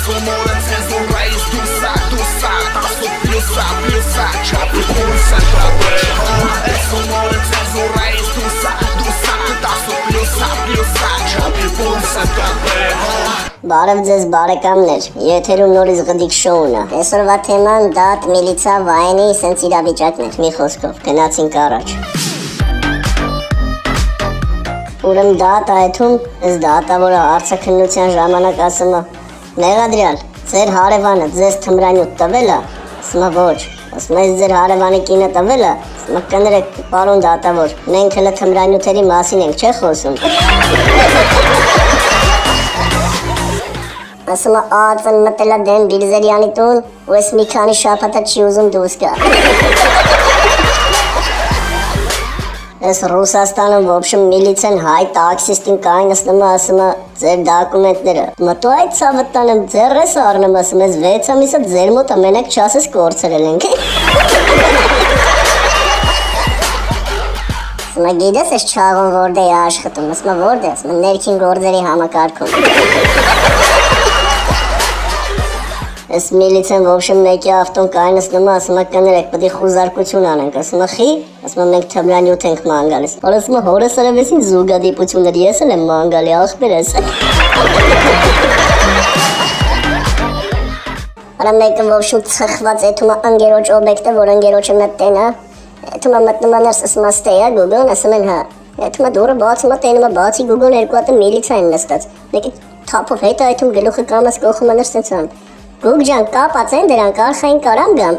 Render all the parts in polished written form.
sonora cenzura esduça, taço pilsa, chape pulsa, é sonora cenzura esduça, taço pilsa, chape pulsa, Բարև ձեզ բարեկամներ, եթերում նորից գդիկ շոուն է։ Այսօրվա թեման դատ, միլիցա, վայնի, սենց իրավիճակներ, մի խոսքով, գնացինք առաջ։ Ուրեմն դատ այդում, ես դատավորը հարցաքննության ժամանակ ասում է, Մեղադրյալ, ձեր հարևանը ձեզ թմրանյութ տվել է, ասում է ոչ, ասում է ձեր հարևանի կինը տվել է, ասում է կներեք պարոն դատավոր, մենք հələ թմրանյութերի մասին ենք չէ խոսում։ Ասում է ածն մտել է դեն Բիրզերյանի տուն ու ես մի քանի շաբաթ չի ուզում դուրս գա։ Ես Ռուսաստանում ոբշմ միլիցեն հայ տաքսիստին կայնացնում է ասում է ձեր դոկումենտները։ Մտու այդ ցավը տանեմ ձեռ ես առնում ասում ես 6 ամիսը ձեր մոտ ամենակ չասես կորցրել ենք։ Ասում է գիտես ես չաղոն որտե է աշխատում, ասում է որտե, ասում է ներքին գործերի համակարգում։ Ես միլիցեն ոբշեմ մեկի ավտոն կայնացնում է, ասում է կներեք, պետք է խուզարկություն անենք, ասում է խի, ասում է մենք թմրանյութ ենք ման գալիս։ Ասում է հորս արևեսին զուգադիպություններ, ես էլ եմ ման գալի, ախպեր ես։ Արա մեկը ոբշում ծխված էթում է ընկերոջ օբյեկտը, որ ընկերոջը մտեն է, էթում է մտնում է ներս ասում է ստե է Google-ն, ասում են հա, էթում է դուրը բացում է տենում է բացի Google-ն երկու հատ միլիցա են նստած, մեկի թափով հետ է այդում գլուխը կամաս կողում է ներս տենցան։ Գուգ ջան, կապած են դրանք, արխային կարամ գամ։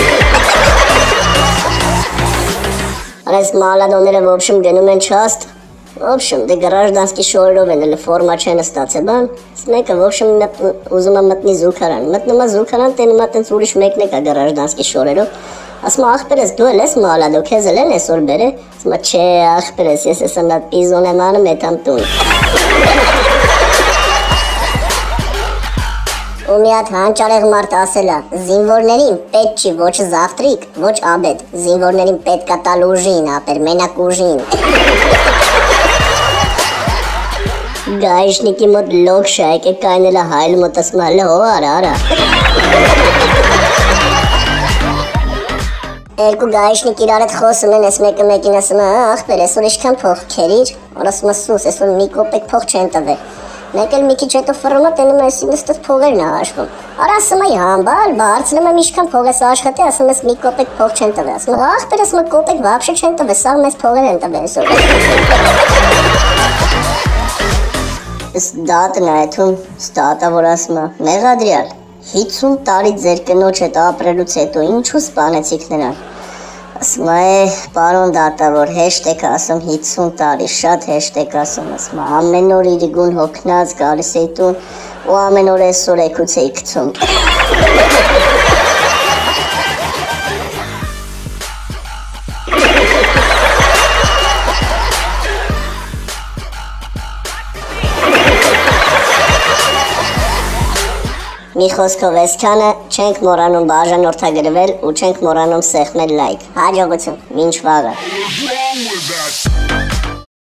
Այս մալադոները ոբշում գնում են չաստ, ոբշում, դե գրաժդանսկի շորերով են, էլի ֆորմա չեն ստացել, բան, մեկը ոբշում ուզում է մտնի զուգարան, մտնում է զուգարան, տենում է տենց ուրիշ մեկն է կա գրաժդանսկի շորերով, ասում է ախպեր ես, դու էլ ես մալադո, քեզ էլ են այսօր բեր է, ասում է չէ ախպեր ես, ես եմ այդ պիզոն եմ անում էտ ամ տուն։ Ու մի հատ հանճարեղ մարդ ասել է, զինվորներին պետք չի ոչ զավտրիկ, ոչ աբեդ, զինվորներին պետք է տալ ուժին, ապեր, մենակ ուժին։ Գայշնիկի մոտ լոք շայք է կայնել է հայլ մոտ ասում է հո արա։ Երկու գայշնիկ իրար հետ խոսում են, ես մեկը մեկին ասում է, ախպեր, այսօր իշքան փող քերիր, որ ասում է սուս, այսօր մի կոպեկ փող չեն տվել։ Մեկ էլ մի քիչ հետո ֆռում է տենում է նստած փողերն է հաշվում։ Արա ասում է համբալ, բարձնում եմ ինչքան փող ես աշխատի, ասում ես մի կոպեկ փող չեն տվել։ Ասում է ախպեր, ասում է կոպեկ вообще չեն տվել, սա մեզ փողեր են տվել այսօր։ Ըստ դատն է այդում, ստատավոր ասում է, Մեղադրյալ, 50 տարի ձեր կնոջ հետ ապրելուց հետո ինչու սպանեցիք նրան։ Ասում է, պարոն դատավոր, հեշտ եք ասում 50 տարի, շատ հեշտ եք ասում, ամեն օր իր գուն հոգնած գալիս էի տուն ու ամեն օր այսօր եկուց էի գցում։ Մի խոսքով այսքանը չենք մոռանում բաժանորդագրվել ու չենք մոռանում սեղմել լայք։ Հաջողություն, մինչ վաղը։